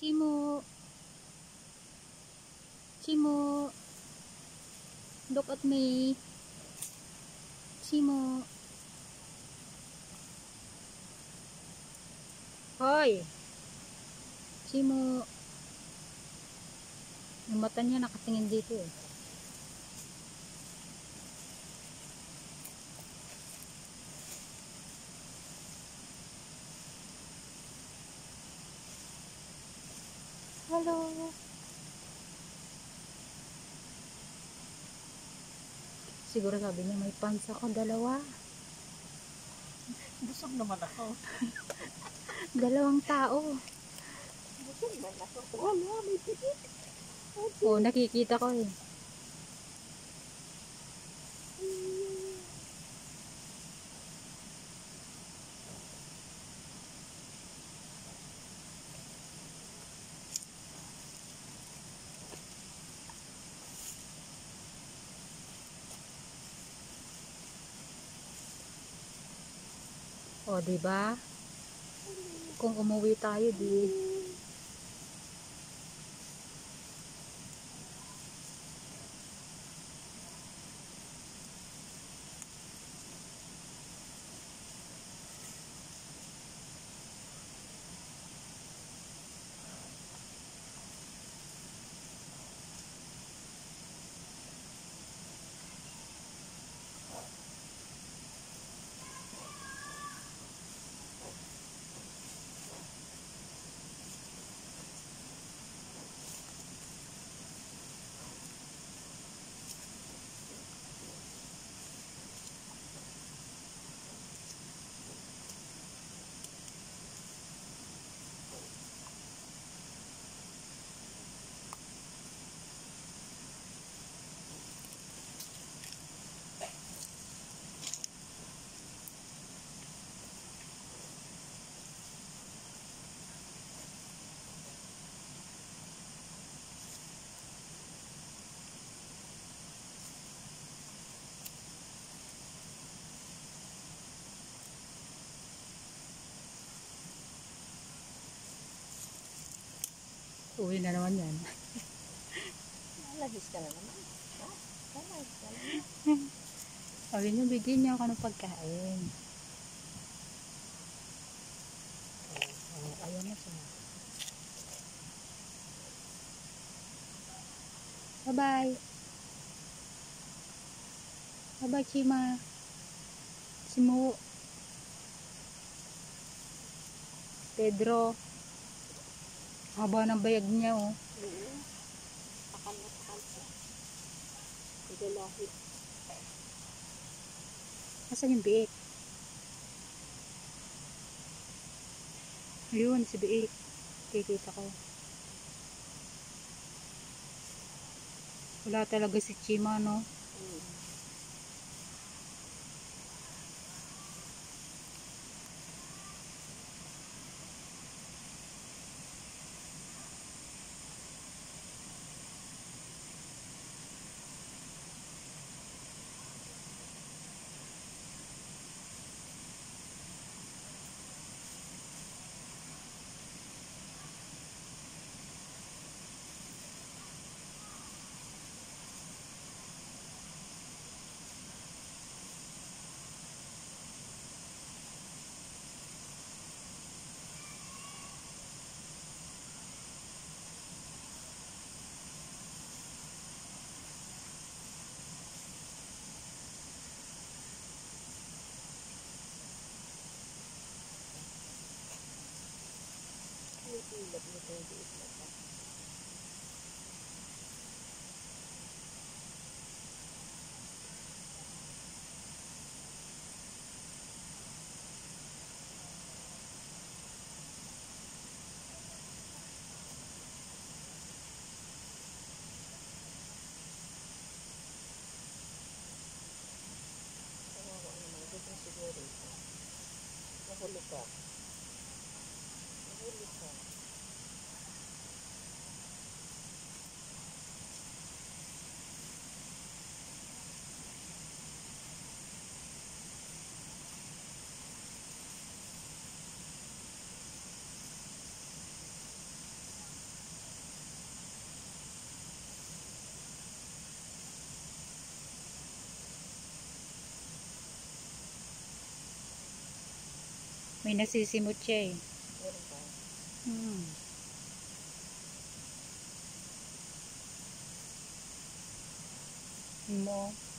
Chimu, Chimu, look at me. Chimu. Hoy! Chimu. Yung mata niya nakatingin dito eh. Hello. Siguro sabi niya may pants ako, dalawa. Busog naman ako. Dalawang tao. Busog naman ako. Wala, may pitik. Oo, nakikita ko eh. O, diba? Kung umuwi tayo, di. Uwi na naman yan. Nalagis ka na naman. Ha? Nalagis ka na naman. Sabi niyo, bigyan niyo ako ng pagkain. Ayan na siya. Bye-bye. Bye-bye, Chima. Simu. Pedro. Haba ng bayag niya, oh. Takal na takal siya. Idalahi. Asan yung biik? Ayun, si biik. Kikita ko. Wala talaga si Chima, no? Ilat mo tayo di islat na. Kawawa naman. Gusto siguro ito. Nahuli ka. Nahuli ka. May nasisimot siya eh. Meron pa. Hmm. Mo.